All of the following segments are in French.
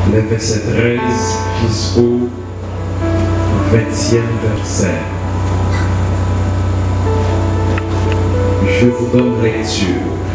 les versets 13 jusqu'au 20e verset. Je vous donne lecture.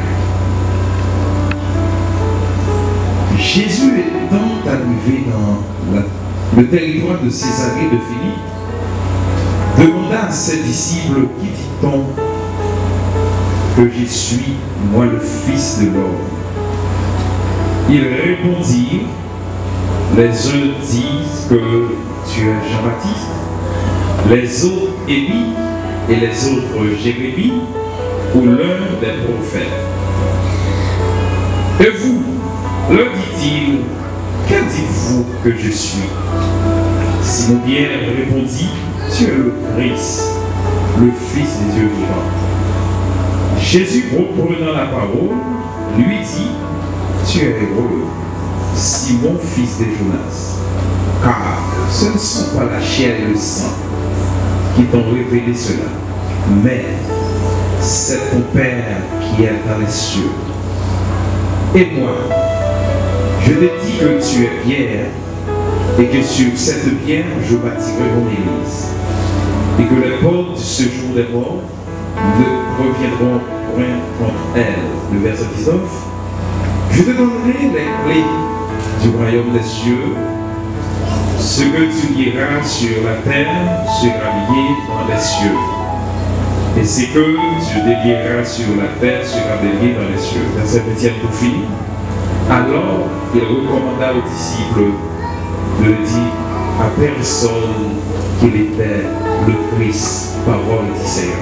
Jésus étant arrivé dans le territoire de Césarée de Philippe, demanda à ses disciples, qui dit-on que je suis, moi le Fils de l'homme? Ils répondirent, les uns disent que tu es Jean-Baptiste, les autres Élie et les autres Jérémie ou l'un des prophètes. Et vous, leur dit-il, que dites-vous que je suis? Simon-Pierre répondit, tu es le Christ, le Fils des dieux vivants. Jésus, reprenant la parole, lui dit, tu es heureux, Simon, fils de Jonas, car ce ne sont pas la chair et le sang qui t'ont révélé cela, mais c'est ton Père qui est dans les cieux. Et moi, je te dis que tu es pierre, et que sur cette pierre, je bâtirai mon église, et que les portes du séjour des morts ne reviendront point contre elle. Le verset 19. Je te donnerai les clés du royaume des cieux. Ce que tu liras sur la terre sera lié dans les cieux. Et ce que tu délieras sur la terre sera délié dans les cieux. Verset 20 pour finir. Alors, il recommanda aux disciples de dire à personne qu'il était le Christ, parole du Seigneur.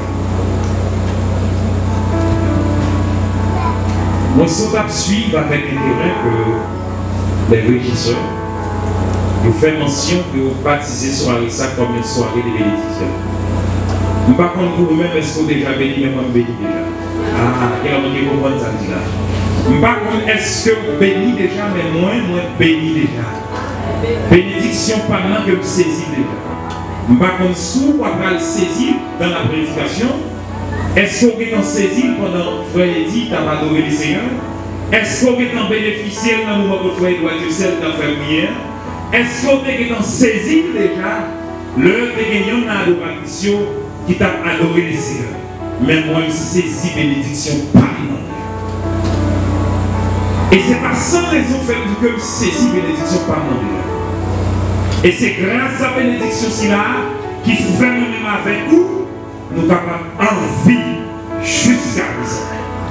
Moi, je vais suivre avec intérêt que les régisseurs nous font mention que vous baptisez soirée ça comme une soirée de bénédiction. Nous ne sais pas pour vous-même, est-ce que vous déjà béni, mais moi je bénis déjà. Ah, quel homme qui comprend ça dit là. Je ne sais pas est-ce que vous bénis déjà, mais moi bénis déjà. Bénédiction pendant que vous saisissez déjà. Je ne sais pas si vous pouvez le saisir dans la prédication. Est-ce que vous êtes saisi pendant que frère dit tu as adoré le Seigneur? Est-ce que vous êtes bénéficié dans le moment où vous êtes doit Dieu seul dans la prière? Est-ce que vous êtes saisi déjà l'heure de gagner dans l'adoration qui t'a adoré le Seigneur? Mais moi je saisis bénédiction par nom. Et c'est pas sans raison que je saisis bénédiction par nom. Et c'est grâce à la bénédiction là qui fait nous-mêmes avec vous, nous sommes en vie jusqu'à présent.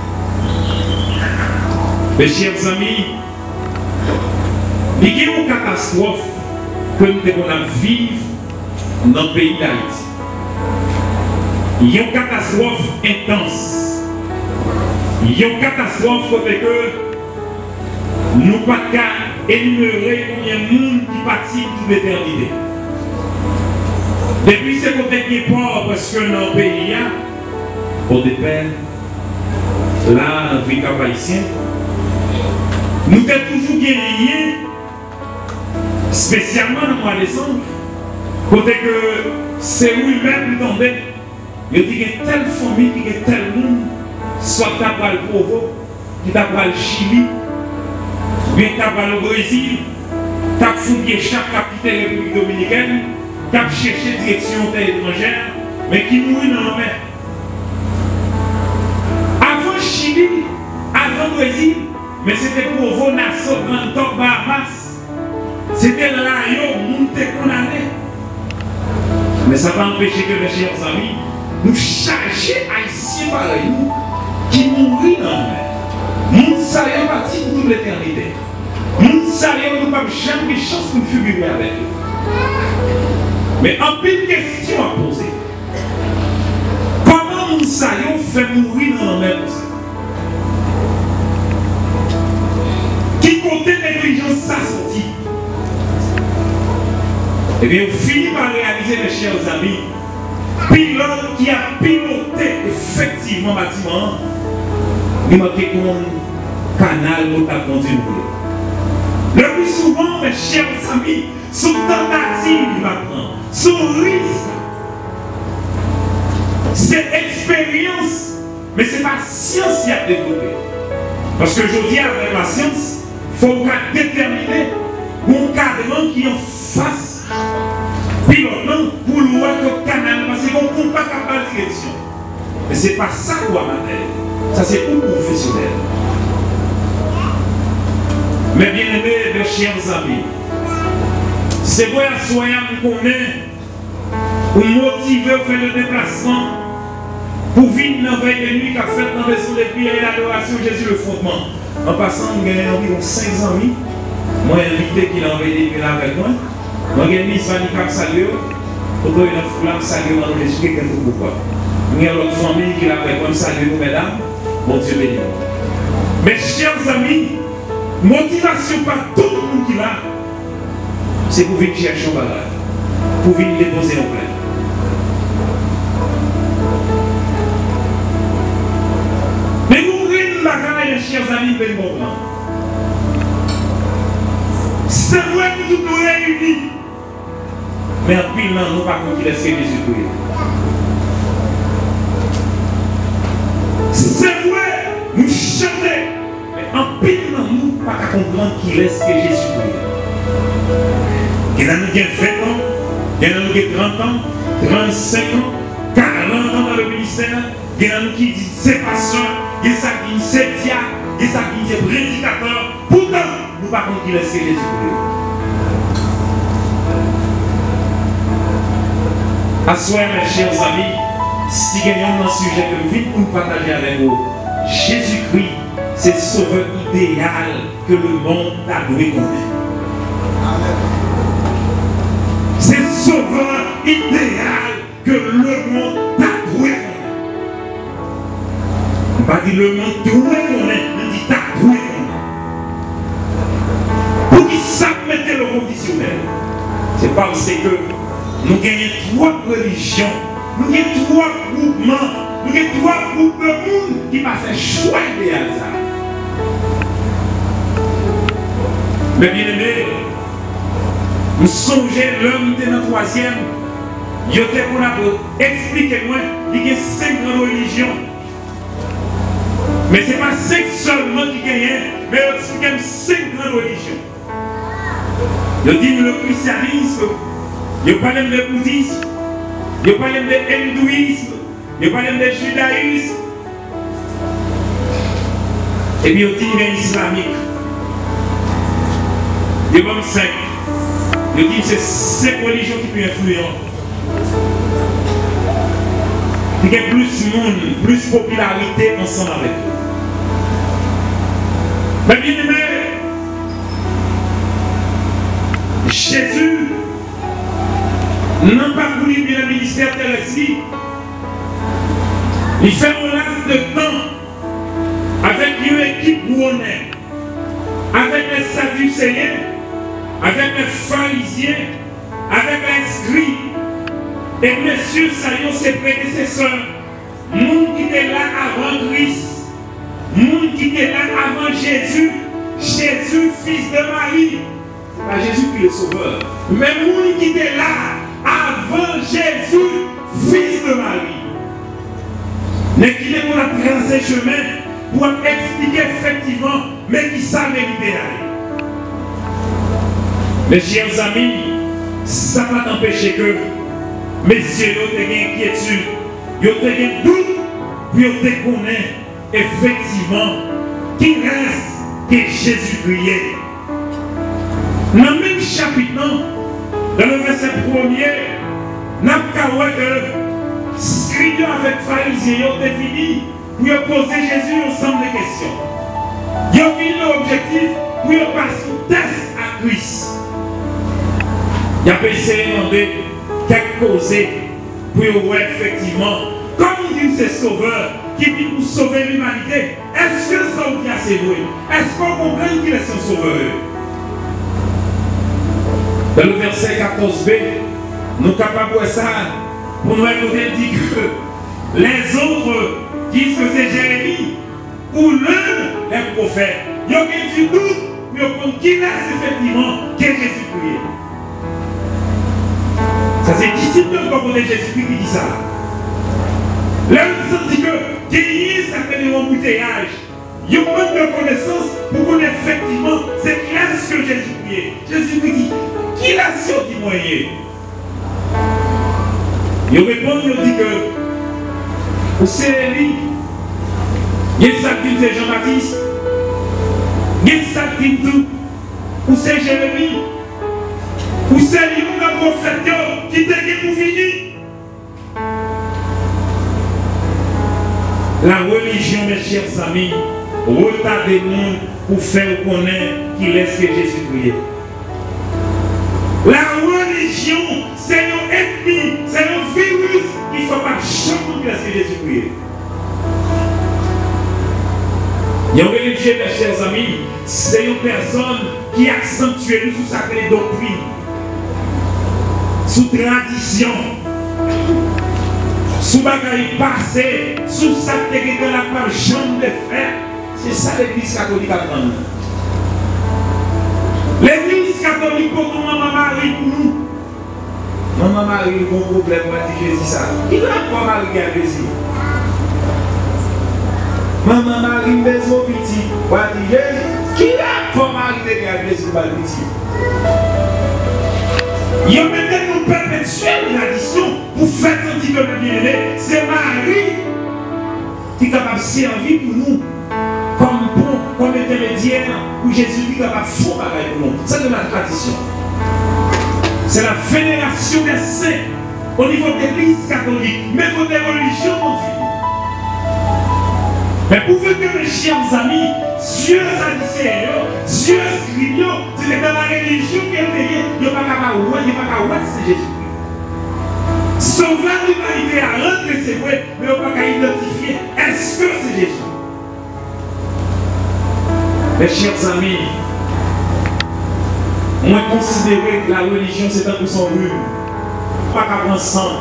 Mes chers amis, il y a une catastrophe que nous devons vivre dans le pays d'Haïti. Il y a une catastrophe intense. Il y a une catastrophe que nous ne pouvons pas énumérer combien de monde qui participe toute l'éternité. Depuis ce côté qui est pauvre, parce que dans le pays, au départ, là, dans le pays haïtien, nous sommes toujours guerriers, spécialement dans le mois de décembre, côté que c'est lui-même qui tombait. Il dit qu'il y a telle famille, qu'il y a tel monde, soit tu as le Provo, qui t'a le Chili, bien tu as le Brésil, tu as fouillé chaque capitale de la République dominicaine, qui a cherché direction étrangère, mais qui mourit dans la mer. Avant Chili, avant Brésil, mais c'était pour vos nations, Grand Bahamas. C'était là où nous étions condamnés. Mais ça va empêcher que mes chers amis, nous charger Haïtiens pareil, qui mourent dans la mer. Nous savions partir pour toute l'éternité. Nous savions que nous n'avons jamais de chance pour figurer avec eux. Mais en pile question à poser. Comment nous savions faire mourir dans la mer? Qui côté négligence ça sortit? Eh bien, on finit par réaliser, mes chers amis, pilote qui a piloté effectivement le bâtiment, il manquait un canal pour ta conduire. Le plus souvent, mes chers amis, sous tentative maintenant, sous risque, c'est expérience, mais ce n'est pas science qui a développé. Parce que je dis avec la science, il faut déterminer où mis en face. Puis non, pour le voir que canal, parce qu'on ne compte pas capable de direction. Mais ce n'est pas ça quoi ma ça c'est pour professionnel. Mais bien aimés, mes chers amis, c'est vrai à soi qu'on est pour motiver à faire le déplacement, pour vivre dans la veille de nuit qu'a fait dans les sous les prières et l'adoration Jésus le fondement. En passant, nous avons environ 5 amis. Moi, invité qui l'a envoyé des avec moi. Moi, j'ai mis Fanny Cap Salio. Pour que nous foulons saluer dans l'esprit que nous pourquoi. Nous avons l'autre famille qui l'a avec moi. Salut nous, mesdames. Bon Dieu béni. Mes chers amis, motivation par tout le monde qui l'a, c'est pour venir chercher un bagage. Pour venir déposer en plein. Mais nous voulons bagage, chers amis, de moment. C'est vrai que tout nous réunit. Mais en pile, non, nous pas qu'on laisse Jésus prier. C'est vrai, nous chantons. Mais en pile, non, nous pas qu'on comprendre qui laisse Jésus prier. Il y en a nous qui ont 20 ans, il y en a nous qui ont 30 ans, 35 ans, 40 ans dans le ministère. Il y en a nous qui disent c'est pasteur, il y a ça qui dit c'est diable, il y a ça qui dit prédicateur. Pourtant, nous pas qu'on laisse Jésus prier. À soi, mes chers amis, si gagnons un sujet que vite pour partager avec vous, Jésus-Christ, c'est le sauveur idéal que le monde a doué connaître. C'est le sauveur idéal que le monde a doué connaître. On ne va pas dire le monde doué connaître, on dit t'as doué connaître. Pour qu'ils savent mettre le conditionnel, c'est parce que nous gagnons 3 religions, nous gagnons 3 groupements, nous gagnons 3 groupes de monde qui passent un choix idéal. Mais bien aimé, nous songeons l'homme de notre 3e, il était pour expliquer moi, il y a 5 grandes religions. Mais ce n'est pas 5 seulement qui gagnent, mais il y a 5 grandes religions. Il dit le christianisme. Il parle de bouddhisme, il parle de hindouisme, il parle de judaïsme. Et puis il dit l'islamique. Il y a 5. Il dit que c'est 5 religions qui peuvent influer. Il y a plus de monde, plus de popularité ensemble avec eux. Mais bien aimé, Jésus n'a pas voulu bien le ministère terrestre. Il fait un laps de temps avec une équipe bouillonnée, avec les Sadducéens, avec les pharisiens, avec les scribes. Et messieurs, saluons ses prédécesseurs, monde qui était là avant Christ, monde qui était là avant Jésus, Jésus, fils de Marie. C'est pas Jésus qui est le sauveur, mais monde qui était là avant Jésus, fils de Marie. Mais qui est pour la tracer chemin pour expliquer effectivement, mais qui savent l'idéal. Mes chers amis, ça ne va pas t'empêcher que messieurs, ils ont une inquiétude, ils ont un doute, puis ils connaissent effectivement qui reste que Jésus priait. Dans le même chapitre, dans le verset 1er, nous avons que scribes avec pharisiens ont fini pour poser Jésus ensemble de questions. Ils ont fini l'objectif pour passer un test à Christ. Ils ont essayé de demander quelques causes pour voir effectivement, comme il dit c'est sauveur qui vient pour sauver l'humanité, est-ce que ça vous dit assez vrai? Est-ce qu'on comprend qu'il est son sauveur? Dans le verset 14b, nous sommes capables de voir ça pour nous écouter dire que les autres disent que c'est Jérémie ou l'un des prophètes. Il y a du doute, mais on qui laisse effectivement que Jésus priait. Ça c'est disciple de côté Jésus-Christ qui dit ça. Là, on dit que il y a certains embouteillages. Il y a manque de connaissance pour qu'on effectivement c'est clair ce que Jésus priait. Jésus dit, qui l'a est-ce que vous moyen? Il répond, il dit que c'est Élie. Il y a ça qui dit Jean-Baptiste. Il y a ça qui dit tout. Ou c'est Jérémie. Ou c'est le prophète qui t'a dit pour finir. La religion, mes chers amis, retarde des mondes pour faire connaître qu'il est ce que Jésus-Christ. La religion, c'est un ennemi, c'est un virus qui ne faut pas changer ce que Jésus-Christ. Il y a un religieux, mes chers amis, c'est une personne qui accentue sous sa doctrine, sous tradition, sous bagaille passé, sous sa technique de la part jambe de fer. C'est ça l'église catholique à prendre. L'église catholique pour Maman Marie pour nous. Maman Marie, bon problème, on va dire Jésus ça. Qui doit pas Marie qui a Jésus? Maman Marie, besoin petit, on va dire Jésus. Qui doit pas Marie qui a Jésus pour le petit? Il y a maintenant une perpétuelle tradition pour faire un petit peu de bien-aimé. C'est Marie qui est capable de servir pour nous comme bon, comme intermédiaire pour Jésus qui est capable de faire pareil pour nous. C'est de la tradition. C'est la vénération des saints au niveau de l'église catholique, mais pour des religions non Dieu. Mais pour que mes chers amis, Dieu sadicéens, Dieu scribio, c'est dans la religion qui est payée, il n'y a pas qu'à voir, il n'y a pas qu'à voir, c'est Jésus. Sauver l'humanité à rendre que c'est vrai, mais il n'y a pas qu'à identifier, est-ce que c'est Jésus? Mes chers amis, on considère que la religion c'est un peu son rhume. Pas qu'à prendre sang.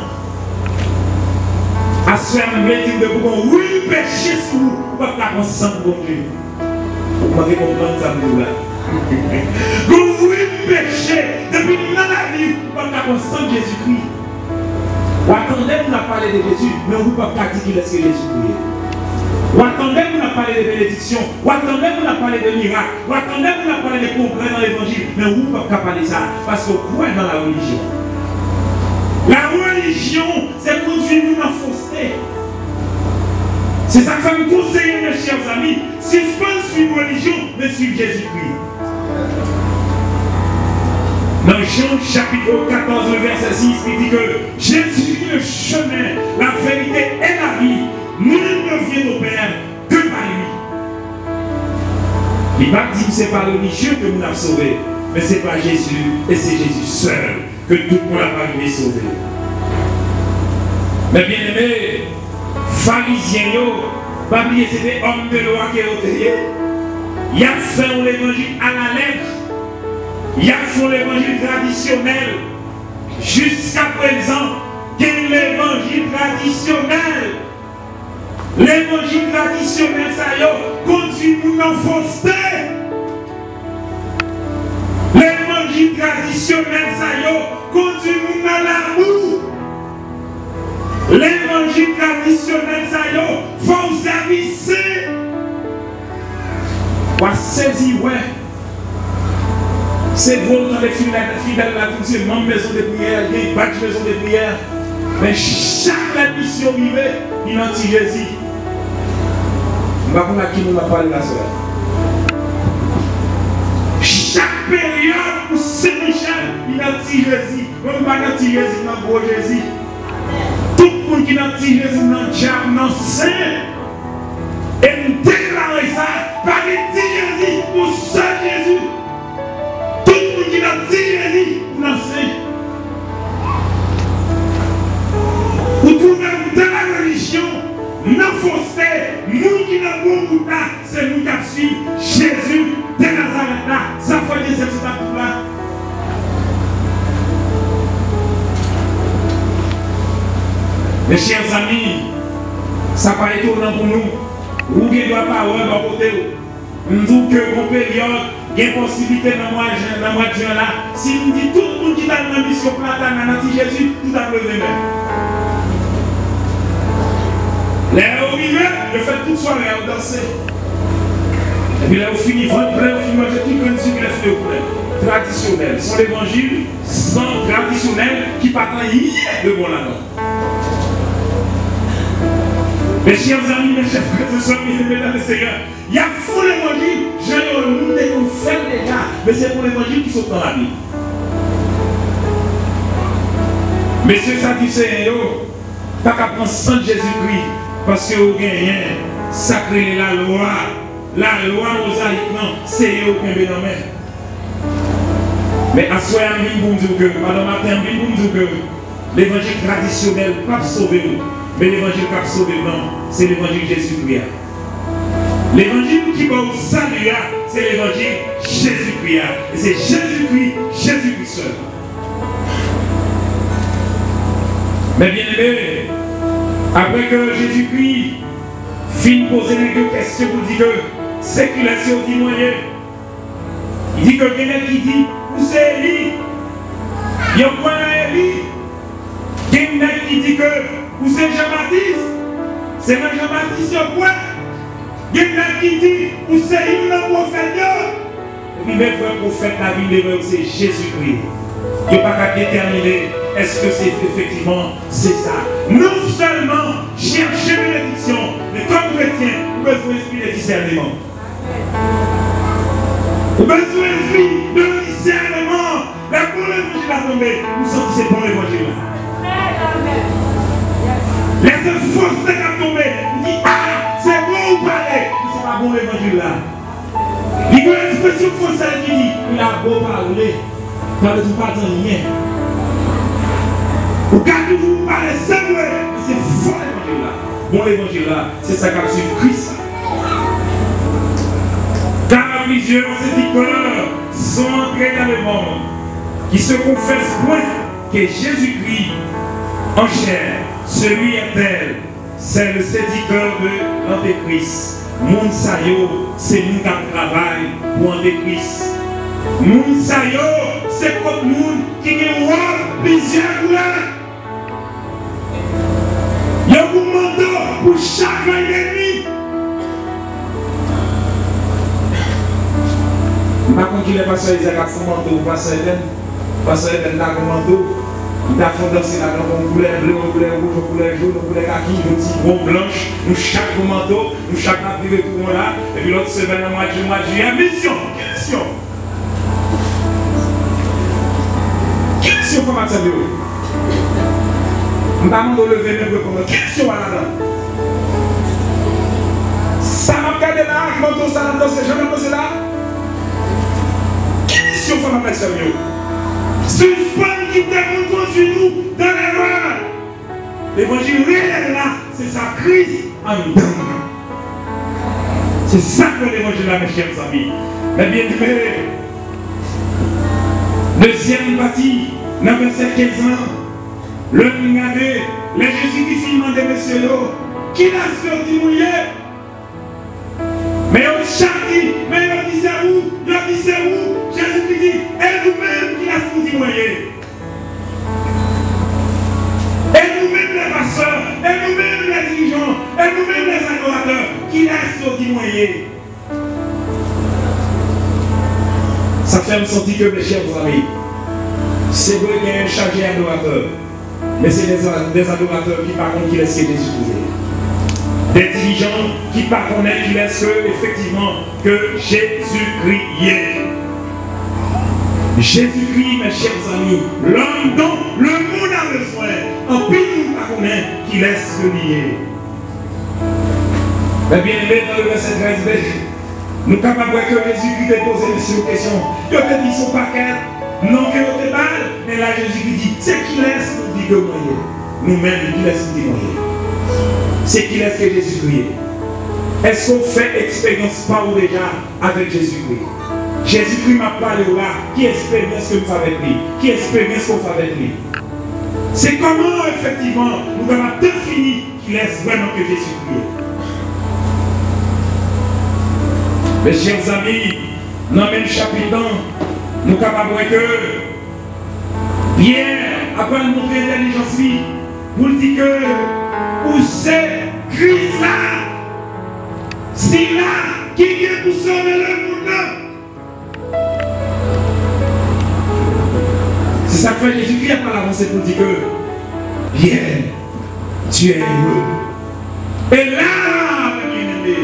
À ce moment-là, de pouvoir oui péché sur vous, pas qu'à prendre sang pour Dieu. Vous pouvez comprendre ça pour là. Vous oui péché, depuis dans la vie, pas qu'à prendre sang de Jésus-Christ. Vous attendez pour nous parler de Jésus, mais vous ne pouvez pas pratiquer ce que Jésus prie. Vous attendez pour nous parler de bénédiction, vous attendez pour nous parler de miracles, vous attendez pour nous parler de progrès dans l'évangile, mais vous ne pouvez pas parler ça parce que vous croyez dans la religion. La religion, c'est conduire nous dans la fausseté. C'est ça que ça me conseille, mes chers amis. Si je peux suivre la religion, mais suivre Jésus-Christ. Dans Jean chapitre 14, verset 6, il dit que Jésus est le chemin, la vérité et la vie. Nul ne vient au Père que par lui. Il va dire que ce n'est pas le religieux que nous avons sauvé, mais c'est pas Jésus, et c'est Jésus seul que tout le monde a arrivé sauvé. Mais bien aimé, pharisiens, pas oublier c'était homme de loi qui est au derrière. Il a fait l'évangile à la lettre. Il a fait l'évangile traditionnel. Jusqu'à présent, quel est l'évangile traditionnel? L'évangile traditionnel, ça y est, conduit nous dans la fausseté. L'évangile traditionnel, ça y est, conduit nous dans l'amour. L'évangile traditionnel, ça y est, faut service. On saisir, ouais. C'est bon quand les fidèles la tout c'est une maison de prière, il y a une maison de prière. Mais chaque mission vivait, il a dit Jésus. Je ne sais pas qui nous a parlé là. Chaque période où Saint-Michel, il a dit Jésus. On ne va pas dire Jésus dans le gros Jésus. Tout le monde qui a dit Jésus dans le diable, dans le saint. Et nous déclarons ça par les dit Jésus pour seul Jésus. Tout le monde qui a dit Jésus dans le saint. Vous trouvez dans la religion, dans la fausseté, nous qui n'avons pas beaucoup là, c'est nous qui suivons Jésus de Nazareth là. Ça faut dire cette étape là. Mes chers amis, ça paraît étonnant pour nous. Vous qui doit parole à côté. Nous disons que mon période, il y a une possibilité dans le mois de juin là. Si nous disons tout le monde qui a une mission platane dans Jésus, tout a levé même. Les arrivés, je fais toute soirée à danser. Et puis là, on finit, on finit, manger tout le monde sur les feux. traditionnel. Son évangile sans traditionnel qui parle de bon là-dedans. Mes chers amis, mes chers frères et sœurs, mesdames et seigneurs, il y a fou l'évangile, j'ai le monde qu'on fait déjà, mais c'est pour l'évangile qui sont dans la Bible. Messieurs Sadducéens, pas qu'à prendre sang de Jésus-Christ, parce que vous gagnez, sacré la loi mosaïque, non, c'est eux qui ont bien en main. Mais à soi, je vais vous dire que, madame Martin, je vais vous dire que l'évangile traditionnel ne peut pas sauver nous. Mais l'évangile qui a sauvé non, c'est l'évangile Jésus-Christ. L'évangile qui va au salut, c'est l'évangile Jésus-Christ. Et c'est Jésus-Christ, Jésus-Christ seul. Mais bien aimé, après que Jésus-Christ finit de poser les questions pour dire que c'est qu'il a sur témoigner, il dit que quelqu'un qui dit, où c'est Élie? Il y a point à Élie. Quelqu'un qui dit que où c'est Jean-Baptiste? C'est même Jean-Baptiste sur quoi? Il y a qui dit où c'est un prophète? Et puis même un prophète, la Bible c'est Jésus-Christ. Il n'y a pas qu'à déterminer est-ce que c'est effectivement c'est ça. Non seulement chercher bénédiction, mais comme chrétien, vous avez besoin d'esprit de discernement. Vous avez besoin de discernement. La bonne évangile a tombé. Nous sommes c'est bon l'évangile là. Les forces qui ont tombé, ils disent ah, c'est bon ou pas, mais c'est pas bon l'évangile là. Il y a une expression française qui dit il a beau parler, parler tout pas dans rien. Vous gardez vous parler c'est vrai, mais c'est faux l'évangile là. Bon l'évangile là, c'est ça qu'a suivi Christ. Car plusieurs séducteurs sont entrés dans le monde qui se confessent point que Jésus-Christ en chair, celui est tel, c'est le séducteur de l'Antéchrist. Moun sayo, c'est nous qui travaillons pour l'Antéchrist. Moun sayo, c'est comme nous qui avons plusieurs couleurs. Il y a un manteau pour chaque ennemi. Je ne sais pas quand il est passé Isaac à fond manteau ou passé Hélène. Passé Hélène là comme manteau. Il a fondé là dans une couleur bleue, une couleur rouge, une couleur jaune, une couleur kaki, une petite bombe blanche, nous chaque manteau, nous chaque navire tout le monde là, et puis l'autre semaine, le mois de juillet, mission, question. Question pour ma table. Je ne vais pas me lever même pour question là-dedans. Ça m'a regardé là, je m'entends ça là-dedans, c'est jamais posé là. Question pour ma table. Suspend qui démontre contre nous dans l'erreur. L'évangile réel là, c'est sa crise en dedans. C'est ça que l'évangile là, mes chers amis. Mais bien aimé, deuxième partie, dans le verset 15 ans, le regardez, les Jésus qui s'y demandent, messieurs, qui l'a sorti mouillé? Mais on châtie, mais on dit c'est où? On dit c'est où? Jésus qui dit, et nous-mêmes qui l'a sorti mouillé. Et nous-mêmes les pasteurs, et nous-mêmes les dirigeants, et nous-mêmes les adorateurs, qui l'a sorti mouillé. Ça fait me sentir que mes chers amis, c'est vrai qu'il y a un chargé adorateur, mais c'est des adorateurs qui par contre qui laissent Jésus trouver. Des dirigeants qui ne connaissent qui laissent effectivement que Jésus-Christ est. Jésus-Christ, mes chers amis, l'homme dont le monde a besoin, en plus nous ne connaissons qui laisse le lier. Mais bien aimé, dans le verset 13, nous sommes capables de voir que Jésus-Christ a posé une question. Il a dit son paquet, non que nous te mal, mais là Jésus-Christ dit, c'est qui laisse nous dire que moyen. Nous-mêmes, qui laisse nous dire moyen. C'est qui laisse que Jésus-Christ est. Est-ce qu'on fait expérience par ou déjà avec Jésus-Christ? Jésus-Christ m'a parlé là. Qui expérience que nous faisons avec lui? Qui expérience qu'on fait avec lui? C'est comment effectivement nous avons défini qu'il laisse vraiment que Jésus-Christ est. Mes chers amis, dans le même chapitre, nous sommes capables de voir que Pierre, après nous montrer l'intelligence, nous dit que où c'est Christ là, c'est là qui vient pour sauver le monde. C'est ça que fait Jésus-Christ a pas l'avancée pour dire que Pierre, tu es heureux. Et là, bien-aimé,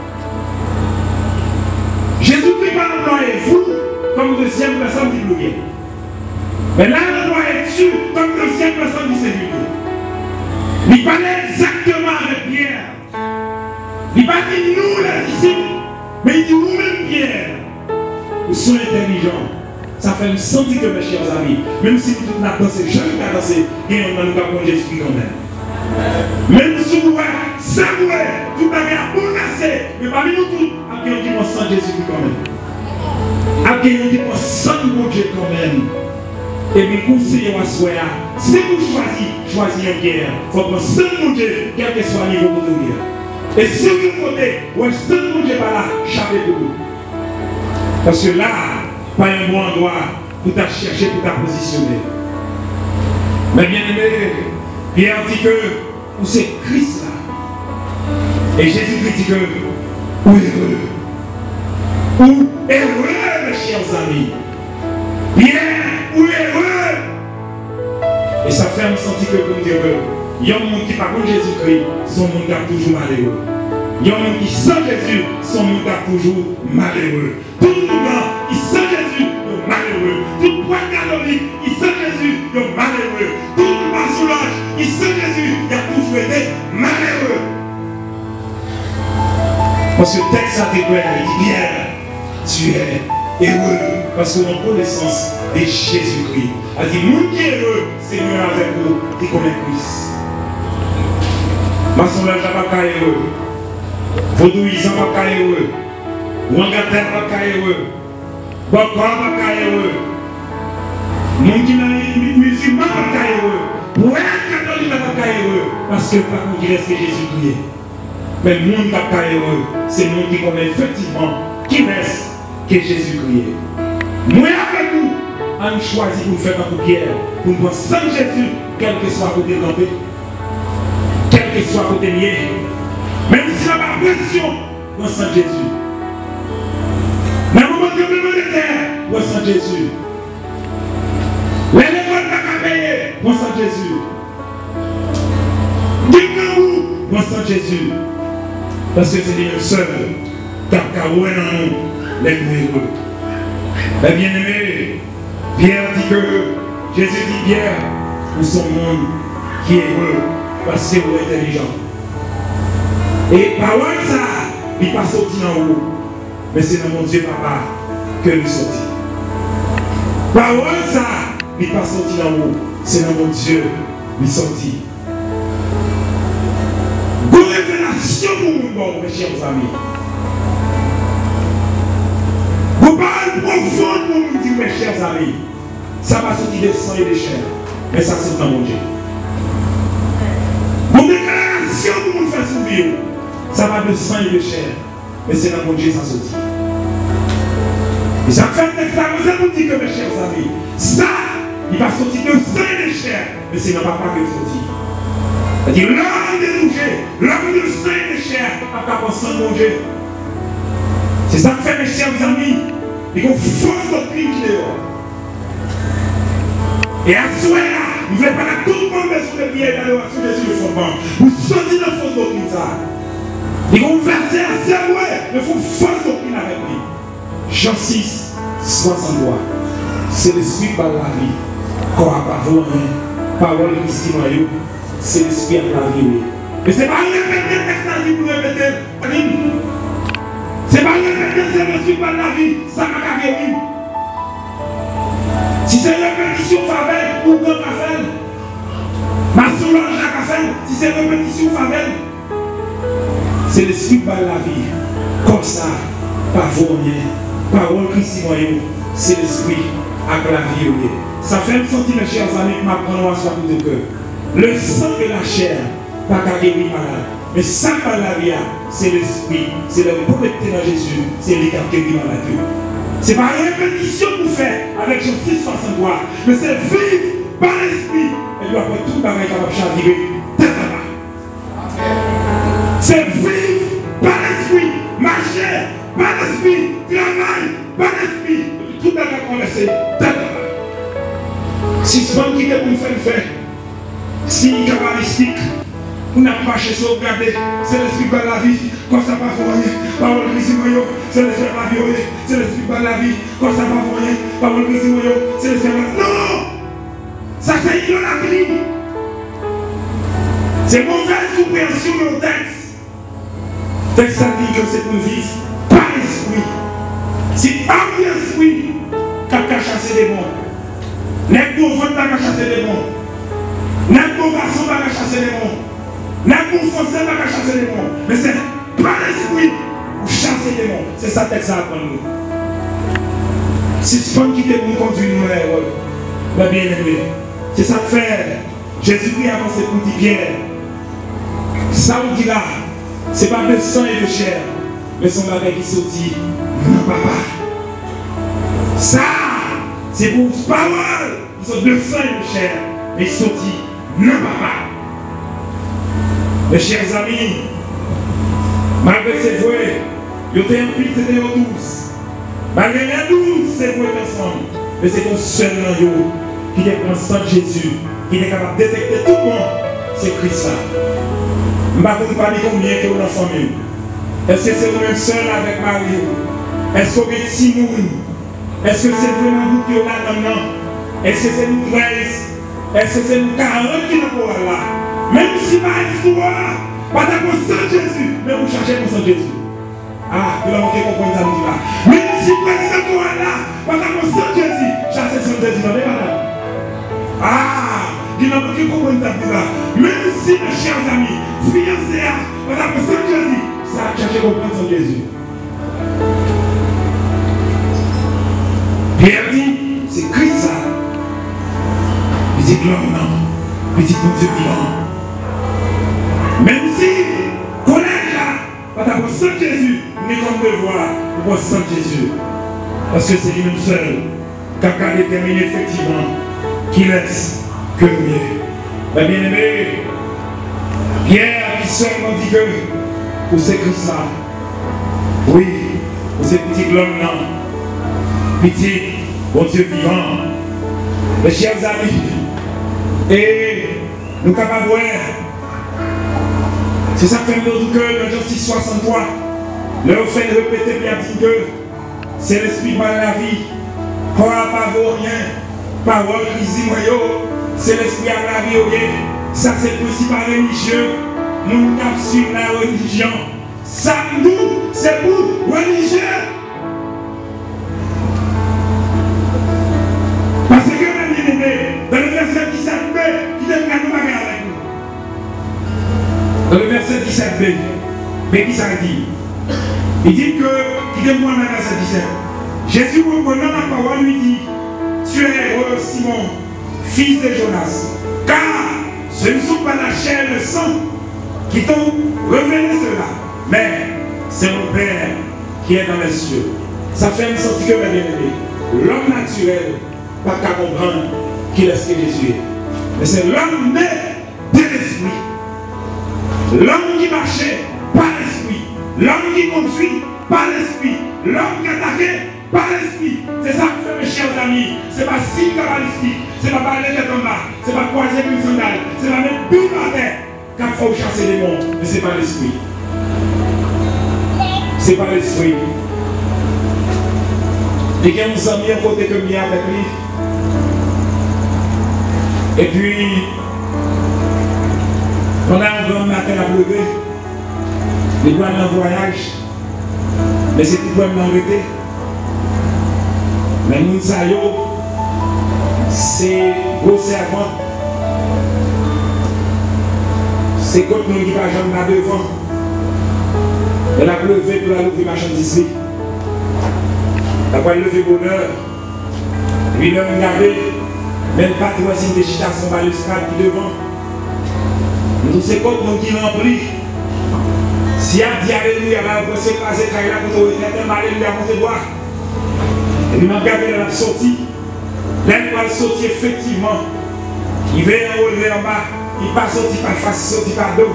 Jésus-Christ va employer vous comme deuxième personne du pluriel. Mais là, on doit être sûr comme deuxième personne du singulier. Il parlait exactement avec Pierre. Il ne pas dit nous les disciples, mais il dit vous-même Pierre. Vous soyez intelligents. Ça fait me sentir que mes chers amis, même si nous avons dansé, jamais pas dansé, et on nous avons Jésus quand même. Même si vous voyez, ça vous est, tout a bien bouleversé, mais parmi nous tous, à qui on dit qu'on sent Jésus quand même. À qui on dit qu'on sent mon Dieu quand même. Et puis conseiller à soi, si vous choisissez une guerre, il faut qu'on sent mon Dieu, quel que soit le niveau de votre guerre. Et si vous côté, on sent mon Dieu par là, chaper pour vous. Parce que là, pas un bon endroit pour t'a chercher, pour t'a positionner. Mais bien aimé, Pierre dit que où c'est Christ là. Et Jésus dit que où heureux. Où heureux, mes chers amis. Pierre, où heureux. Et ça fait me sentir que pour me dire que il y a un monde qui parle de Jésus-Christ, son monde est toujours malheureux. Il y a un monde qui sent Jésus, son monde est toujours malheureux. Tout le monde qui sent Jésus, est malheureux. Tout le poids catholique, il sent Jésus, est malheureux. Tout le massoulage, il sent Jésus, il a toujours été malheureux. Parce que le texte a déclaré, il dit Pierre, tu es heureux. Parce que en connaissance de Jésus-Christ. Elle dit, mon qui est heureux, Seigneur avec vous, qui connaît Christ. Maçonnage n'a pas heureux. Vaudouisant n'a pas heureux. Wangater n'a pas heureux. Bokor n'a pas heureux. Mon qui n'a musulman n'a pas heureux. Ouais, catholique n'a pas heureux. Parce que par contre, il reste Jésus-Christ. Mais le monde n'a pas heureux. C'est le monde qui connaît effectivement qui reste que Jésus-Christ. Moi avec vous, on choisit pour faire un Pierre, pour nous prendre sans Jésus, quel que soit côté campé, quel que soit côté lié, même si on n'a pas pression, on sent Jésus. Dans le moment de de terre, on sent Jésus. Les écoles ne sont pas payées, on sent Jésus. Dites-nous, on sent Jésus. Parce que c'est le seul qui a caroué dans nous, les heureux. Mais bien aimé, Pierre dit que Jésus dit Pierre, nous sommes monde qui est heureux parce que vous êtes intelligent. Et parole ça, il n'est pas sorti en haut, mais c'est dans mon Dieu papa que nous sortis. Parole ça, il n'est pas sorti en haut, c'est dans mon Dieu nous sortis. Bonne révélation pour vous, mes chers amis. Vous parlez profond pour nous dire, mes chers amis, ça va sortir des sang et des chair, mais ça c'est dans mon Dieu. Vos déclarations pour nous faire sourire, ça va de sang et de chair, mais c'est dans mon Dieu ça sortit. Et ça fait que ça vous dire que mes chers amis, ça, il va sortir de sang et de chair, mais c'est dans papa que sortit. C'est-à-dire l'homme de toucher, l'homme de sang et de chair, à part sang de mon Dieu. C'est ça que fait mes chers amis. Il y a une fausse doctrine qui est dehors. Et à ce moment-là, vous ne voulez pas la tout le monde sur le pied d'aller sur le fondement. Vous sortez de la fausse doctrine ça. Il y a un verset à cerveau, il faut une fausse doctrine avec lui. Jean 6, 63. C'est l'esprit par la vie. Quand à pas voir parole de Christ noyau, c'est l'esprit par la vie. Mais ce n'est pas répéter le texte pour répéter. C'est pas répéter, c'est l'esprit par la vie. Ça m'a guéri. Si c'est répétition favelle, ou quand on fait, ma solange à fait, si c'est répétition favelle, c'est l'esprit par la vie. Comme ça, pas rien. Parole Christ noyau, c'est l'esprit avec la vie. Ça fait me sentir, mes chers amis, que ma prendre à soi tout de cœur. Le sang de la chair, pas qu'à guérir malade. Mais ça par la vie, c'est l'esprit, c'est le connecté dans Jésus, c'est lui qui a guéri malade. Ce n'est pas une répétition pour faire avec Jean 6, 63, mais c'est vivre par l'esprit. Et lui après tout le bagage capable de chavirer. C'est vivre par l'esprit, marcher par l'esprit, travailler par l'esprit. Tout le bagage qu'on laisse. Si ce qui est pour faire, si cabalistique, on n'a pas cherché à regarder, c'est l'esprit de la vie, quand ça va rien, parole Christ, c'est l'esprit de la vie, c'est l'esprit de la vie, quand ça va rien, parole Christ, c'est l'esprit de la vie. Non! Ça c'est idolâtrie. C'est mauvaise compréhension de nos textes. Le texte a dit que c'est pour vivre par l'esprit. C'est par l'esprit qu'a chassé les démons. N'est pour votre pas chasser les démons. N'est pour garçon pas chasser les démons. N'est pour français pas chasser les démons. Mais c'est par l'esprit pour chasser les démons. C'est ça le texte à apprendre nous. Si ce point qui te nous conduit nous la bien-aimé. C'est ça que fait. Jésus-Christ a avancé pour dire Pierre. Ça on dit là, c'est pas de sang et de chair, mais son bagage qui sortit, non papa. Ça, c'est pour parole, ils sont de sang et de chair, mais ils sortit, non papa. Mes chers amis, malgré ces voix, ils ont été en plus, c'était en 12. Malgré les 12, ces voix ensemble, mais c'est ton seul noyau qui dépend de Jésus, qui est capable de détecter tout le monde, c'est Christ là. Je ne sais pas combien que vous en famille. Est-ce que c'est vous-même seul avec Marie? Est-ce que vous êtes Simon? Est-ce que c'est vraiment vous qui êtes là maintenant? Est-ce que c'est nous 13? Est-ce que c'est nous 40 qui sont là? Même si ma histoire, pas d'accord sans Jésus, mais vous cherchez pour sans Jésus. Ah, vous l'avez compris ça là. Même si vous êtes là, pas d'accord sans Jésus, cherchez sans Jésus, non, madame. Ah, il n'a pas compris ça là. Même si mes chers amis, fiancés, madame sans Jésus, ça a cherché à comprendre son Jésus. Pierre dit, c'est Christ ça. Petit l'homme, non. Petit bon Dieu vivant. Même si, collège là, madame sans Jésus, n'est comme devoir pour sans Jésus. Parce que c'est lui-même seul qui a déterminé effectivement qui laisse que le mieux. Mais bien aimé, Pierre qui seulement dit que pour ces Christ là, oui, pour ces petits l'homme là, petit, bon Dieu vivant, mes chers amis, et nous capables de voir, c'est ça que fait notre cœur dans Jean 6, 63, leur fait répéter bien dit que c'est l'esprit de la vie, corps pas vaut rien, parole qui dit c'est l'esprit à la vie, ça c'est le principal religieux, nous suivons la religion. Ça nous, c'est pour religieux. Parce que même dans le verset 17b, qui donne la nous avec nous. Dans le verset 17b, mais qui ça dit? Il dit que, qui donne moi dans le verset 17. Jésus reprenant la parole lui dit, tu es heureux Simon, fils de Jonas, car ce ne sont pas la chair et le sang qui t'ont révélé cela, mais c'est mon Père qui est dans les cieux. Ça fait me sentir que, bien aimé, l'homme naturel pas qu'à comprendre qui est-ce que Jésus est. Mais c'est l'homme né de l'esprit. L'homme qui marchait par l'esprit. L'homme qui conduit par l'esprit. L'homme qui attaquait par l'esprit. C'est ça que fait mes chers amis. Ce n'est pas signe cabalistique. Ce n'est pas parler de en bas. Ce n'est pas croiser une sandale. Ce n'est pas mettre tout par terre. Quand il faut chasser les mondes. Mais ce n'est pas l'esprit. Ce n'est pas l'esprit. Et qu'il y a uns amis à côté que moi avec lui. Et puis, on a un grand matin à pleurer. Il doit aller en voyage. Mais c'est tout pour m'arrêter. Mais nous, c'est gros servant. C'est comme nous qui ne pas jamais là devant. Elle a pleuvé pour la lever marchandise. Elle a levé bonheur. Puis l'homme regardé. Même pas de voici des chitas sont balustrades qui devant. Nous c'est comme nous qui remplit. Si elle dit alléluia, elle va se passer car il a pour le alléluia pour te voir. Et puis m'a regardé la sortie. L'aile va sortir effectivement. Il va en haut, il va en bas. Il pas sorti par face, il sorti par dos.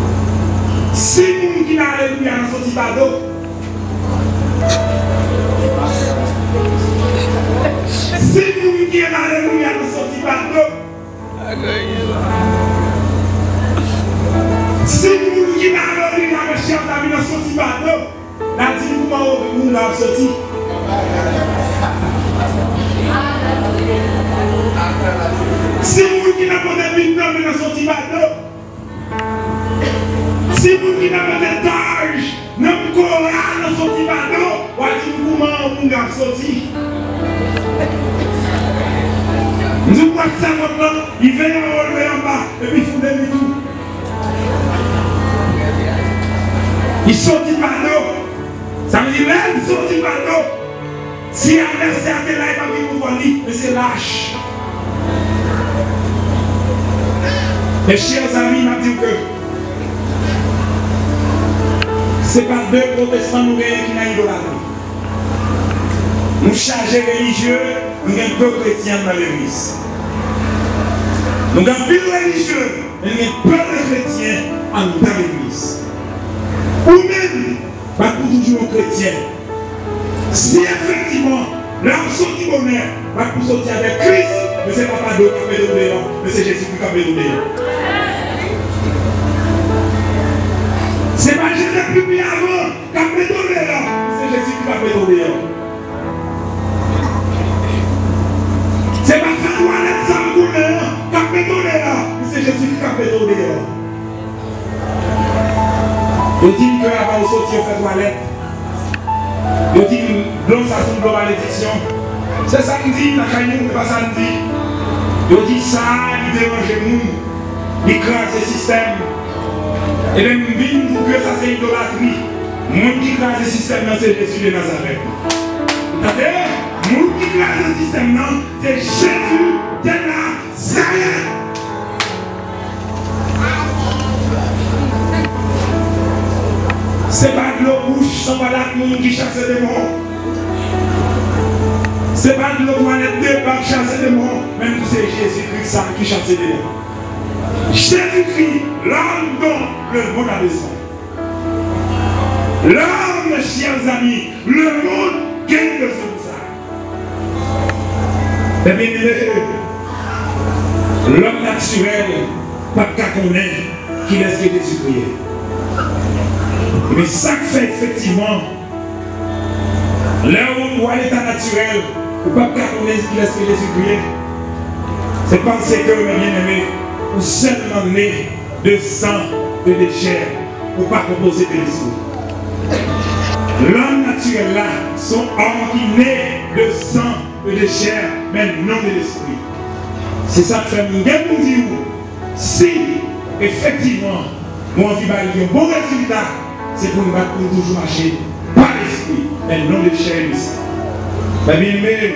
Si nous qui n'a alléluia, on sorti par dos. monde a sorti. Si vous qui n'a pas de temps, mais n'a sorti bateau. Si vous qui n'a pas d'étage, n'a pas sorti bateau, ou a dit comment on a sorti. Nous croyons que ça maintenant, il vient relever en bas, et puis il faut donner tout. Il sortit bateau. Ça veut dire, là, il sortit bateau. Si l'adversaire est là, il va venir contre lui, mais c'est lâche. Mes chers amis, m'a dit que ce n'est pas deux protestants nous qui n'ont idolâtrie. Nous chargés religieux, nous avons peu chrétiens dans l'église. Nous avons plus religieux, mais nous avons peu de chrétiens dans l'église. Ou même, pas pour toujours chrétien. Si effectivement, l'homme sorti bonheur, pas pour sortir avec Christ, mais ce n'est pas deux qui ont fait mais c'est Jésus qui a fait c'est pas Jésus qui publié avant qui a fait c'est Jésus qui a fait c'est pas Fadouanet Sangoulé qui a fait c'est Jésus qui a fait il dit que avant de sortir au Fadouanet, il dit que l'homme s'assume de malédiction. C'est ça qu'il dit, la caillou, c'est pas ça qu'il dit. Il dit ça, il dérange les gens, il crase le système. Et même pour que ça c'est idolâtrie. Le monde qui crase le système, c'est Jésus de Nazareth. C'est-à-dire, le monde qui crase le système, c'est Jésus de Nazareth. C'est pas de l'eau bouche sans malade qui chasse les démons. C'est pas de l'eau toilette de par chasser les démons. Même si c'est Jésus-Christ qui chasse les démons. Jésus-Christ, l'homme dont le monde a besoin. L'homme, mes chers amis, le monde gagne besoin de ça. Et bien, l'homme naturel, pas qu'à connaître qui laisse que Jésus prier. Mais ça fait effectivement, là où on l'état naturel, ou pas qu'à connaître qui laisse que Jésus prier, c'est parce que, mes bien-aimés, ou seulement né de sang et de chair, ou pas composé de l'esprit. L'homme naturel là, sont hommes qui naît de sang et de chair, mais non de l'esprit. C'est ça que fait nous dire, si effectivement, mon vie va avoir un bon résultat, c'est pour nous battre pour toujours marcher par l'esprit, mais non de chair et l'esprit. Bien-aimé,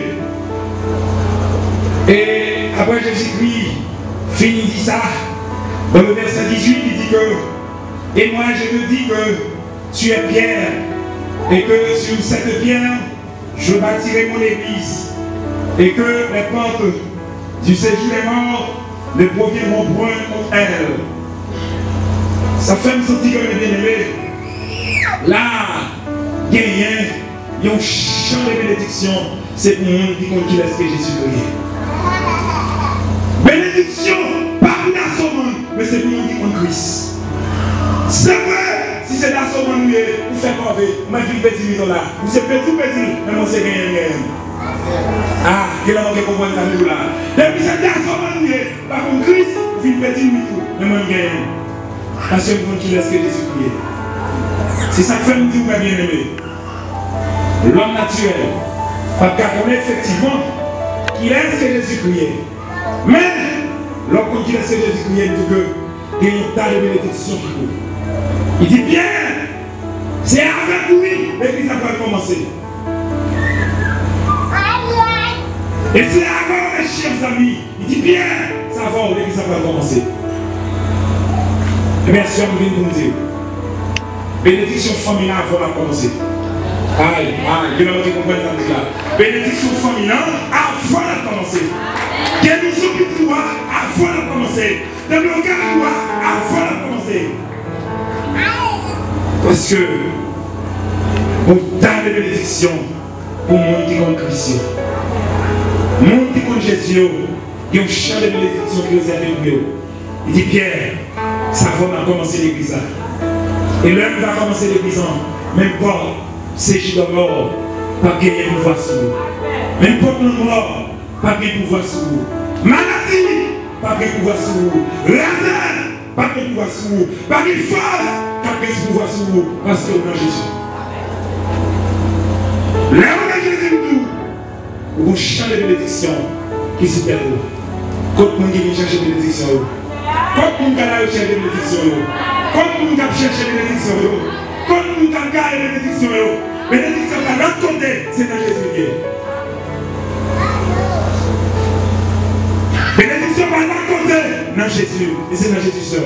et après Jésus-Christ, fini dit ça, dans le verset 18, il dit que, et moi je te dis que tu es Pierre, et que sur cette pierre, je bâtirai mon église, et que les portes du séjour des morts ne proviendront point contre elle. Ça fait me sentir que les bien-aimés, là, il y a un champ de bénédiction, c'est pour nous qui laisse que Jésus prier. Bénédiction, pas pour la somme, mais c'est pour nous qui compte Christ. C'est vrai, si c'est la somme, vous faites quoi, vous m'avez fait petit $10, vous êtes petit, mais on sait gagner. Ah, quel est le comprendre ça, là. Depuis c'est la somme, par contre Christ, vous faites petit, mais on gagne. Parce que vous qui laisse que Jésus prier. C'est ça que fait nous dire, bien aimé. L'homme naturel, parce qu'on est effectivement qui laisse que Jésus prier. Mais, lorsqu'on dit laisse que Jésus prier, il dit que il y a un tas de bénédictions qui courent. Il dit bien, c'est avec lui, l'église va commencer. Et c'est avant, mes chers amis, il dit bien, ça va, l'église va commencer. Et bien sûr, nous venons nous dire, bénédiction familiale avant de commencer. Aïe, il y a qui comprennent ça là. Bénédiction familiale avant de commencer. Guérison pour toi avant de commencer. Développement pour toi avant de commencer. Parce que, on t'a des bénédictions pour le monde qui compte Christ. Le monde qui compte Jésus, il y a un champ de bénédictions qui est réservé pour eux. Il dit Pierre, ça va commencer l'église. Et l'homme va commencer l'église, même pas séjour de mort, pas gagner pouvoir sur vous. Même porte de mort, pas gagner pouvoir sur vous. Maladie, pas gagner pouvoir sur vous. Lazare, pas gagner pouvoir sur vous. Pas gagner force, pas gagner pouvoir sur vous. Parce que vous avez Jésus. Là où on a Jésus, vous chantez de bénédiction qui se perd. Quand vous avez cherché de bénédiction, quand vous avez cherché de bénédiction, quand vous avez cherché de bénédiction, quand vous avez gagné de bénédiction, bénédiction à l'autre côté, c'est dans Jésus. Bénédiction à l'autre côté, dans Jésus, et c'est dans Jésus seul.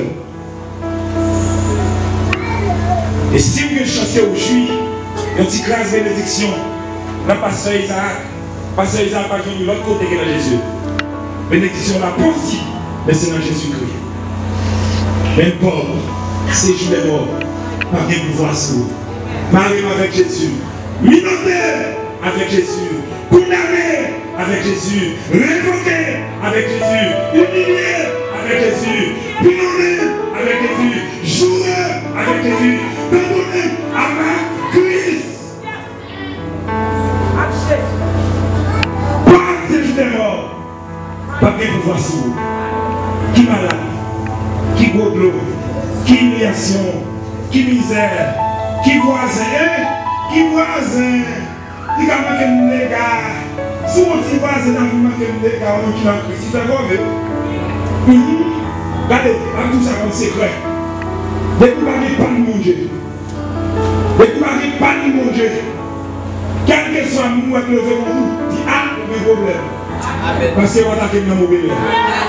Et si vous voulez chanter aujourd'hui, une petite classe bénédiction, dans le pasteur Isaac va venir de l'autre côté que dans Jésus. Bénédiction là possible, mais c'est dans Jésus-Christ. Même Paul, séjour des morts, pas de pouvoir sur vous. Marié avec Jésus, minoté avec Jésus, condamné avec Jésus, révoqué avec Jésus, humilié avec Jésus, pillonné avec Jésus, joué avec Jésus, pardonné avec Christ. Pas de séjour des morts, pas de pouvoir sur vous. Qui malade, qui gros de l'eau, qui humiliation, qui misère, qui voisin, qui dit qu'à manquer de dégâts, si on dit voisin, on manque de dégâts, on qui n'a Christ, c'est grave. Regardez, avec tout ça comme secret. Dès que vous n'avez pas de manger, dès que vous n'avez pas de manger, quel que soit nous, avec le verrou, dit ah, on a un problème. Parce que vous attaquez dans le mauvais l'air.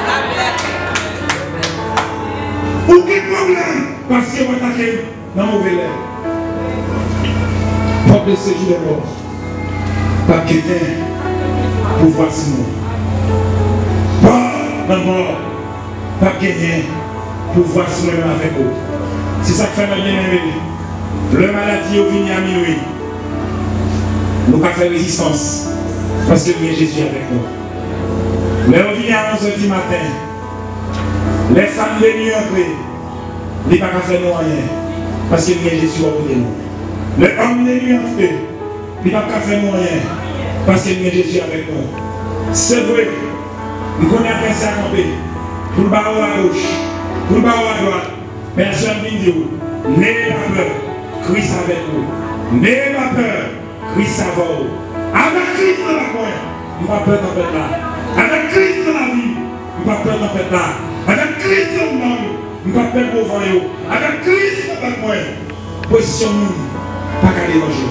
Aucun problème, parce que vous attaquez dans le mauvais l'air. Porte de séjour des morts. Pas quelqu'un pour voir si nous. Pas dans mort. Pas quelqu'un pour voir si nous avec vous. C'est ça que fait ma bien-aimée. Le maladie est venu à minuit. Nous avons fait résistance. Parce que nous Jésus avec nous. Mais on vient à 11h du matin. Les femmes les nuits entrées. Ils ne peuvent pas faire rien. Parce que nous Jésus à côté de nous. Les hommes les nuits entrées. Ils ne peuvent pas faire rien. Parce que nous Jésus avec nous. C'est vrai. Nous connaissons après ça à camper. Pour le bas à gauche. Pour le bas à droite. Personne ne dit n'ayez pas peur. Christ avec vous. N'ayez pas peur. Christ avec vous. Avec Christ dans la coin. Nous ne pas peur dans la là. Avec Christ dans la vie. Nous ne pas peur dans la là. Avec Christ dans le monde. Nous ne pas peur pour vous. Avec Christ dans la coin. Position nous. Pas qu'à déranger.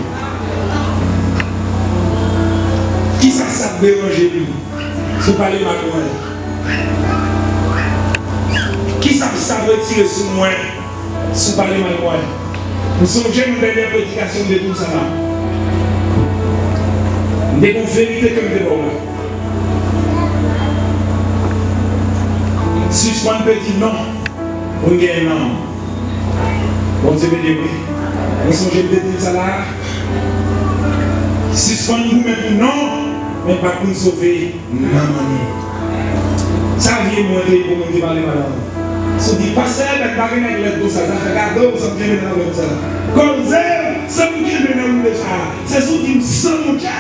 Qui ça déranger lui? Si vous parlez mal loin. Qui ça retirer sur moi? Si vous parlez mal loin. Nous sommes une dernière prédication de tout ça là. Nous avons une vérité comme des bons. Suspendre peut dire non. Vous gagnez non. Bon Dieu me dit oui. Nous sommes de dire ça là. Suspendre vous même non. Mais pas pour nous sauver. Non. Ça vient moi pour nous parler madame. Si vous dites pas ça, mais pas rien avec le dos ça. Ça fait cadeau, vous sommes bien dans le ça. Comme ça, ça vous qui est dans le ça. C'est ce qui me sent mon chat.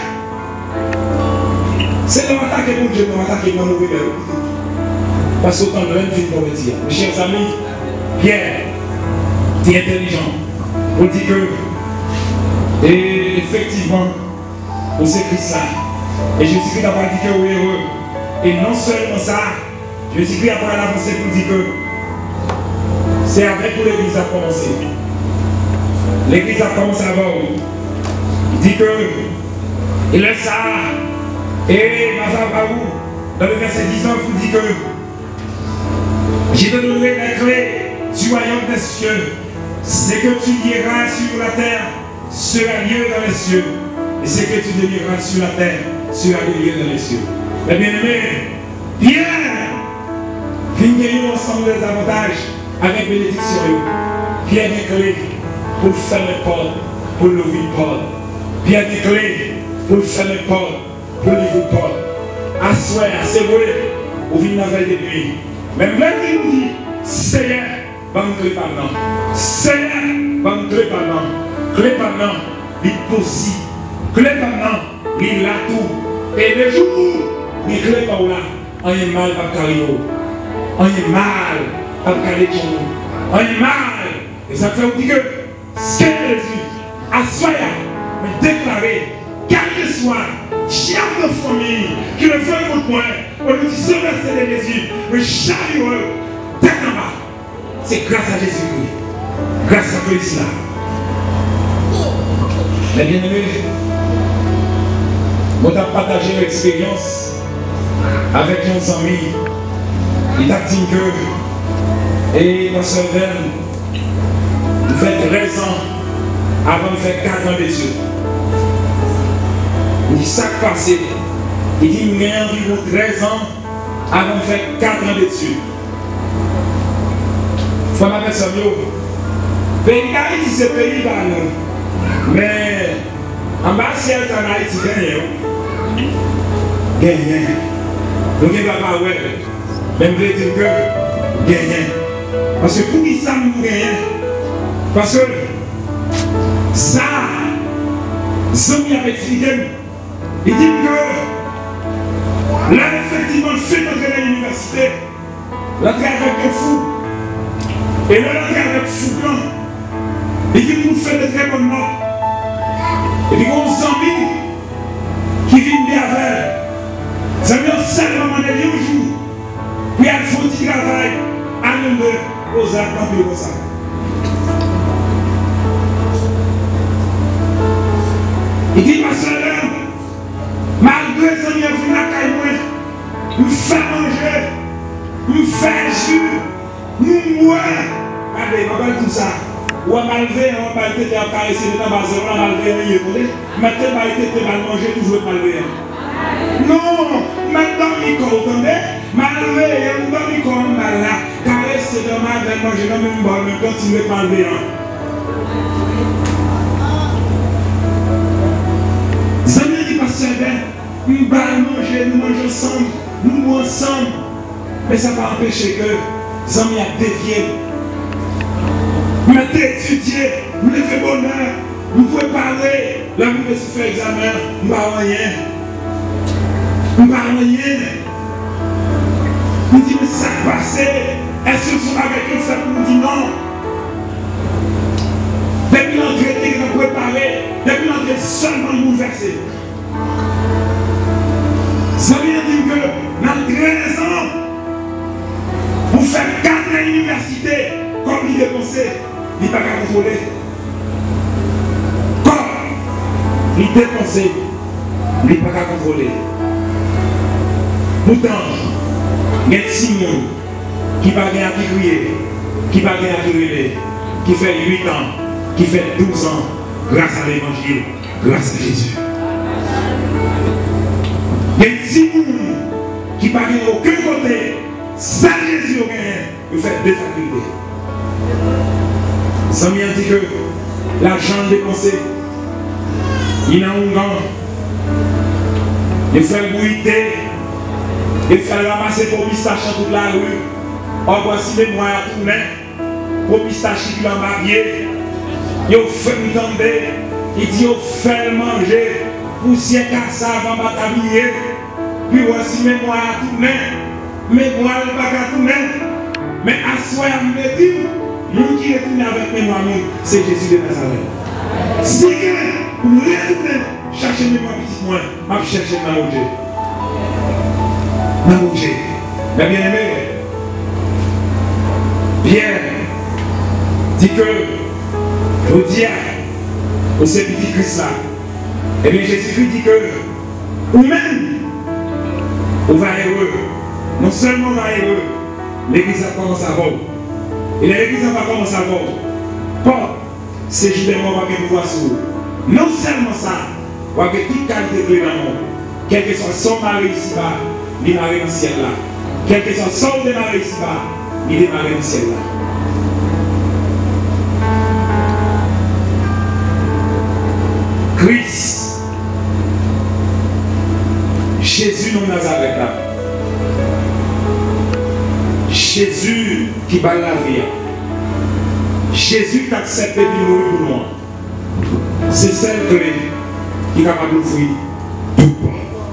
C'est de m'attaquer pour Dieu, de m'attaquer dans le mauvais. Parce qu'autant de l'un film pour me dire. Mes chers amis, Pierre, tu es intelligent. On dit que, et effectivement, on sait Christ là. Et je suis d'avoir dit que vous êtes heureux. Et non seulement ça, je suis après l'avancée pour dire que c'est avec où l'église a commencé. L'église a commencé avant. Il dit que il est ça. Et Mazabaou, dans le verset 19, il dit que je te donnerai les clés du royaume des cieux. Ce que tu liras sur la terre sera lié dans les cieux. Et ce que tu délieras sur la terre sera lié dans les cieux. Mais bien aimé, Pierre, viens ensemble des avantages avec bénédiction. Pierre des clés pour faire les portes, pour l'ouvrir Paul. Pierre des clés pour faire les portes, pour l'ouvrir Paul. Assoir, c'est vrai, au vin la veille de nuit. Même là qui nous dit, Seigneur, va me clé par là. Seigneur, va me clé par là. Clé par là. il est possible. Clé maintenant, il a tout. Et le jour, il clé par là, on est mal par carrière. On est mal par carrière. On est mal. Et ça fait dire que ce que Jésus a soyé, mais déclaré, quel que soit, chef de famille, qui le fait contre moi, on nous dit ce verset de Jésus, mais chaleureux, tête en bas. C'est grâce à Jésus-Christ. Grâce à Christ là. Mais bien aimé, je vais partager l'expérience avec nos amis. Il a dit que, et dans ce veine, il fait 13 ans avant de faire 4 ans d'études. Il dit ça passé. Il dit qu'il y a environ 13 ans avant de faire 4 ans d'études. Il faut m'appeler ça mieux. Pays d'Haïti, c'est pays par nous. Mais en bas, si elle est en Haïti, gagne. Donc il ne va pas ouais. Même je veux dire que gagne. Parce que pour qui ça nous gagne? Parce que ça, Zomi a expliqué. Il dit que là, effectivement, fait entrer à l'université, l'entrée avec un fou. Et là, l'entrée avec fou blanc. Il dit que nous faisons de très bonnes notes. Et puis, on s'envie qui vient bien avec. Ça vient seulement de un jour. Puis, elle faut du travail à nous aux actes comme ça. Il dit, ma soeur, malgré ça, il y a vu la caille, nous fait manger, nous fait jus, nous mourir. Regardez, on va tout ça. Ou on va lever, on va être caressé de la base, on va lever, maintenant, on va être mal manger, toujours mal lever. Non, maintenant, il compte, mal lever, on va lui compte mal là, caresser de mal, manger, non, même bon, mais continuer à mal lever. Nous mangeons ensemble, nous mourons ensemble. Mais ça va empêcher que les amis a dévié. Nous avons étudié, nous avons fait bonheur, nous pouvons parler. Là, nous pouvons faire examen, nous n'avons rien. Nous n'avons rien. Nous disons, mais ça passe. Est-ce que vous avec eux, ça nous dit non? Depuis l'entrée, nous pouvons parler. Depuis l'entrée, seulement nous verser. Ça veut dire que dans 13 ans, vous faites 4 ans à l'université, comme il dépensait, il n'est pas qu'à contrôler. Comme il dépensait, il n'est pas qu'à contrôler. Pourtant, il y a Simon qui va gagner à crier, qui va gagner à crier, qui fait 8 ans, qui fait 12 ans, grâce à l'évangile, grâce à Jésus. Il y a des gens qui ne parlent aucun côté, sans Jésus, vous faites deux facultés. Ça m'a dit que l'argent dépensé, il y a un gang, il fait le bruité, il fait ramasser pour pistache dans toute la rue. Or, voici les moyens à tourner, pour pistache qui l'a marié, il fait me tomber, il dit, il fait manger. Poussière cassave avant de t'habiller, puis voici mes moyens à tourner, mes moyens à tourner. Mais à soi, il me dit, nous qui retournons avec mes moyens, c'est Jésus de Nazareth. Si vous retournez, cherchez mes moyens petits moins, je cherche ma manger. Ma manger. Mais bien aimé, Pierre dit que, au diable, au petit Christ là, et bien Jésus-Christ dit que, ou même, on va heureux. Non seulement on va heureux, l'église a commencé à voir. Et l'église va commencer à voir. Pas, c'est justement on va pouvoir sur. Non seulement ça, on va toute qualité de l'amour. Quel que soit son mari ici-bas, il est marié dans le ciel là. Quel que soit son démarré ici-bas, il est marié dans le ciel là. Christ, Jésus non Nazareth là. Jésus qui bat la vie. Jésus qui accepte de mourir pour nous. c'est celle clé qui est capable d'ouvrir tout bon.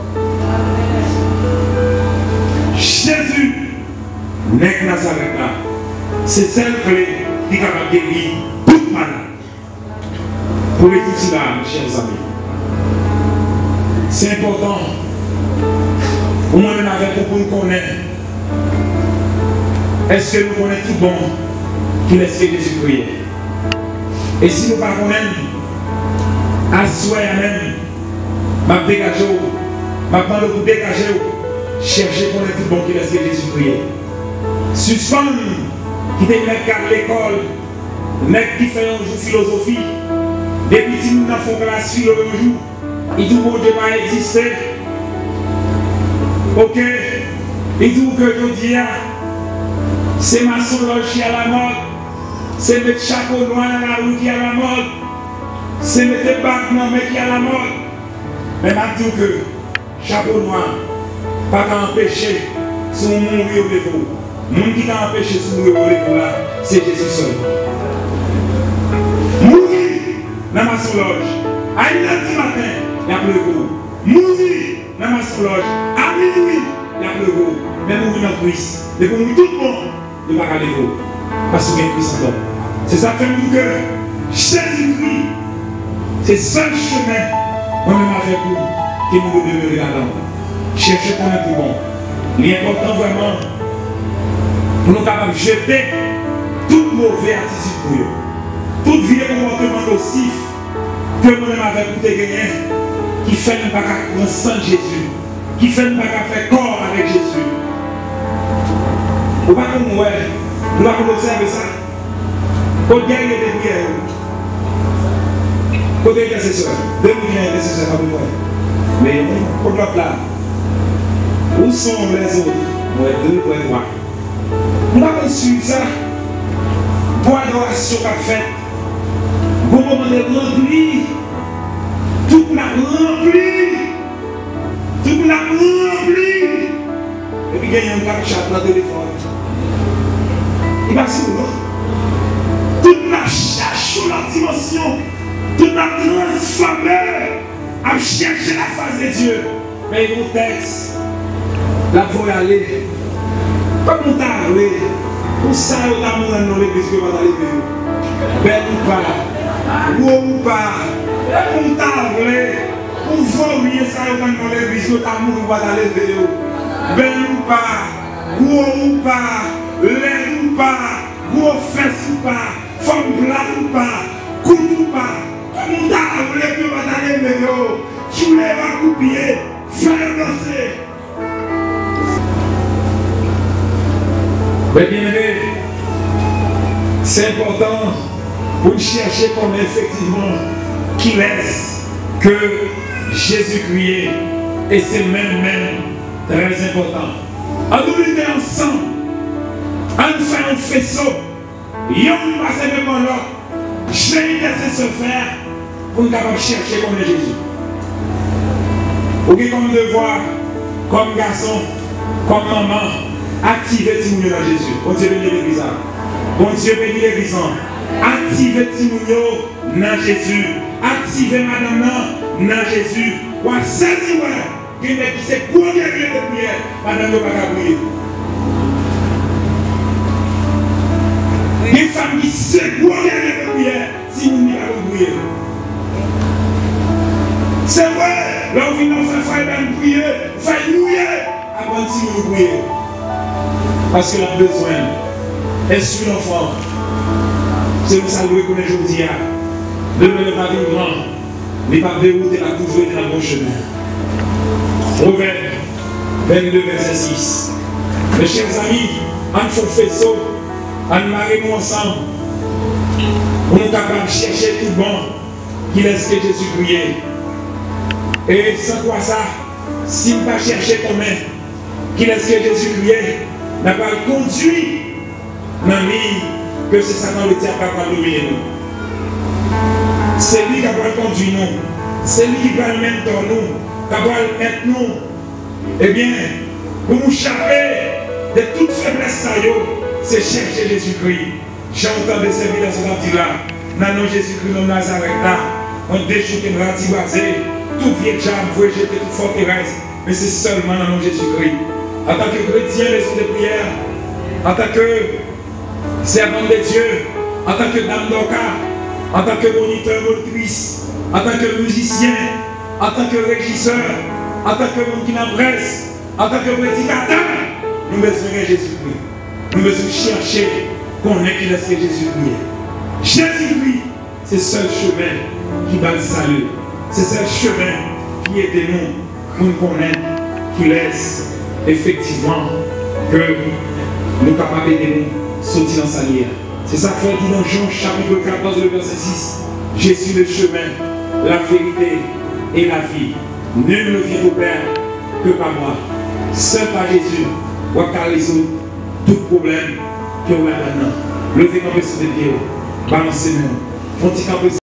Jésus, n'est que Nazareth là, c'est celle clé qui est capable de guérir toute malade. Pour les tout là, chers amis, c'est important pour moi-même avec pour nous connaître. Est-ce que nous connaissons tout bon qui laisse que Jésus prier? Et si nous ne connaissons pas, à soi même, je vais dégager, je vais demander pour dégager, chercher pour connaître tout bon qui laisse que Jésus prier. Suspendre, qui te met à l'école, mec qui fait un jour philosophie, depuis que nous n'avons pas classe philo un jour, il dit que Dieu va exister. Ok, il dit que je dis, c'est maçon qui est à la mode, c'est mettre chapeau noir dans la rue qui est à la mode, c'est mettre bac dans qui est à la mode. Mais je dis que chapeau noir, pas qu'à empêcher si on mourit au défaut. Le monde qui t'a empêché de mourir au défaut là, c'est Jésus seul. Mourir dans ma soulage, à 1h du matin, il y a plus gros. Mourir dans ma soulage, à minuit, il y a plus gros. Mais mourir dans Christ, et pour mourir tout le monde, il ne va pas aller gros. Parce qu'il y a une puissance d'homme. C'est ça qui fait que Jésus-Christ, c'est le seul chemin, moi-même avec vous, qui nous doit demeurer là-dedans. Cherchez qu'on est plus bon. L'important vraiment, pour nous capables de jeter toute mauvaise attitude pour eux. Toute vie de comportement nocif que nous-mêmes avec vous gagné, qui fait ne pas prendre sans Jésus, qui fait ne pas faire corps avec Jésus. Vous ne pouvez pas nous observer ça. Quand il y a des prières, quand il y a des intercesseurs, deux prières intercesseurs à vous. Mais pour l'autre là, où sont les autres? Moi, deux, moi, trois. Nous avons su ça. Pour l'adoration qu'a fait, pour le moment de remplir, tout l'a rempli. Tout l'a rempli. Et puis il y a un captcha dans le téléphone. Il va sur nous. Toute la cherche sur la dimension, toute la transformée à chercher la face de Dieu. Mais mon texte, la voie aller. Comme on t'a parlé, pour ça, on t'a montré dans l'église que va aller. Belle ou pas, ou pas, on t'a parlé, pour voir ça, on t'a dans l'église que t'a montré va aller. Belle ou pas, ou pas, l'air ou pas, gros fesses ou pas, femme plate ou pas, coude ou pas, comme on t'a parlé que va aller. Tu voulais va couper, faire danser. Mais bien aimé, c'est important pour chercher qu'on effectivement qui laisse que Jésus criait. Et c'est même très important. En nous lutter ensemble, en faire un faisceau, yon passe devant l'autre, je vais laisser se faire pour nous chercher qu'on est Jésus. Ou qui comme devoir, comme garçon, comme maman, activez Timounio dans Jésus. Bon Dieu bénit l'église. Bon Dieu bénit l'église. Activez Timounio dans Jésus. Activez madame dans Jésus. Ou à 16 ans, qui c'est quoi qui est de prière, madame ne va pas prier. Les femmes qui c'est quoi qui est de prière, si vous n'y pas prier. C'est vrai, là où vous faites prier, faites mouiller avant si vous priez. Parce qu'il a besoin. Est-ce l'enfant? C'est pour ça que vous connaissez aujourd'hui. Ne me pas vivre grand, mais pas dérouter la toujours été dans le bon chemin. Proverbe 22, verset 6. Mes chers amis, on fait faisceau, on marre ensemble. On est capable de chercher tout bon qui laisse que Jésus prier. Et sans quoi ça, si on ne pas chercher comment qui laisse que Jésus prier, n'a pas conduit dans la ligne que c'est Satan le diable qui va dominer nous. C'est lui qui va conduire nous. C'est lui qui va le mettre dans nous, qui va le mettre nous. Eh bien, pour nous échapper de toute faiblesse, c'est chercher Jésus-Christ. J'ai entendu servir dans ce temps-là. Dans Jésus-Christ, dans Nazareth, là. on déchouqué, on ratibasé, tout vieil jam, vous jeter toute forteresse. Mais c'est seulement dans le nom de Jésus-Christ. En tant que chrétien, maison de prière, en tant que servant de Dieu, en tant que dame d'Oka, en tant que moniteur, motrice, en tant que musicien, en tant que régisseur, en tant que monde qui n'embrasse, en tant que prédicateur, nous besoin de Jésus-Christ. Nous devons chercher qu'on est qui laisse Jésus-Christ. Jésus-Christ, c'est le seul chemin qui va le salut. C'est le seul chemin qui aide nous pour nous connaître, qui laisse effectivement que nous sommes capables de nous sortir dans sa lumière. C'est ça qu'il dit dans Jean chapitre 14, verset 6. Je suis le chemin, la vérité et la vie. Nul ne vient au Père que par moi. Seul par Jésus, on va résoudre tout problème que vous avez maintenant. Levez-moi sur les pieds, balancez-nous.